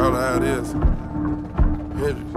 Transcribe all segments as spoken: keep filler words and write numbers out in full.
call it how it is. Hendrix.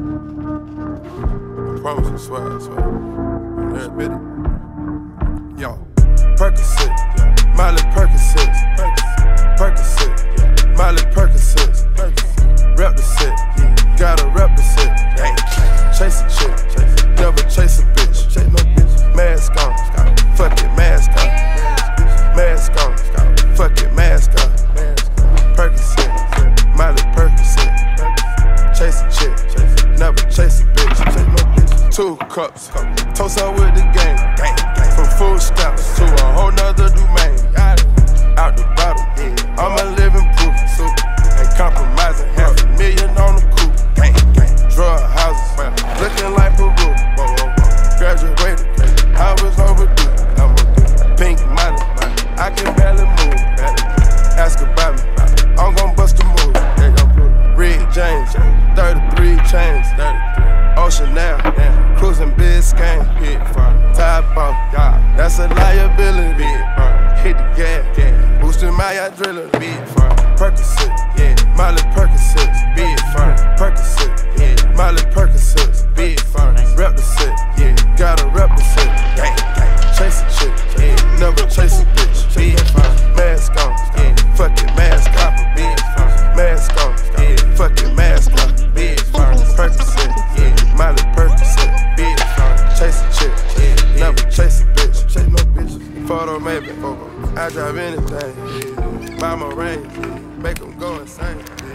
I promise you, swear, I swear. Every bit. Yo, Percocet, Miley Percocet, Percocet, Miley Percocet, rep the set, gotta rep the set. Chase a chick, never chase a bitch. Mask on, fuck it, mask on. Mask on, fuck it, mask on. Percocet, Miley Percocet, chase a chick, never chase a bitch. Two cups, toast up with the game. From food stamps to a whole nother domain. Out the bottle, I'm a living proof. Ain't compromising, half a million on the coupe. Drug houses, looking like Peru. Graduated, I was overdue. Pink money, I can barely move. Ask about me, I'm gon' bust a move. Red James, thirty-three chains. Ocean now, cruising Biscayne. Top off, that's a liability. Hit the gas, boosting my adrenaline. Percocet, yeah, Miley Percocet, big firm. Percocet, yeah, Miley Percocet, big firm. Rep the set, yeah, gotta rep the set. Gang, gang, chase a chick, yeah, never chase a bitch. Big firm, mask on, yeah, fuck it, mask on. Big firm, mask on, yeah, fuck it, mask on. Big firm, Percocet, yeah, Miley Percocet, big firm. Chase a chick, yeah, never chase a bitch. Chase no bitch. Photo maybe, I drive anything, yeah. Buy my range, make them go insane.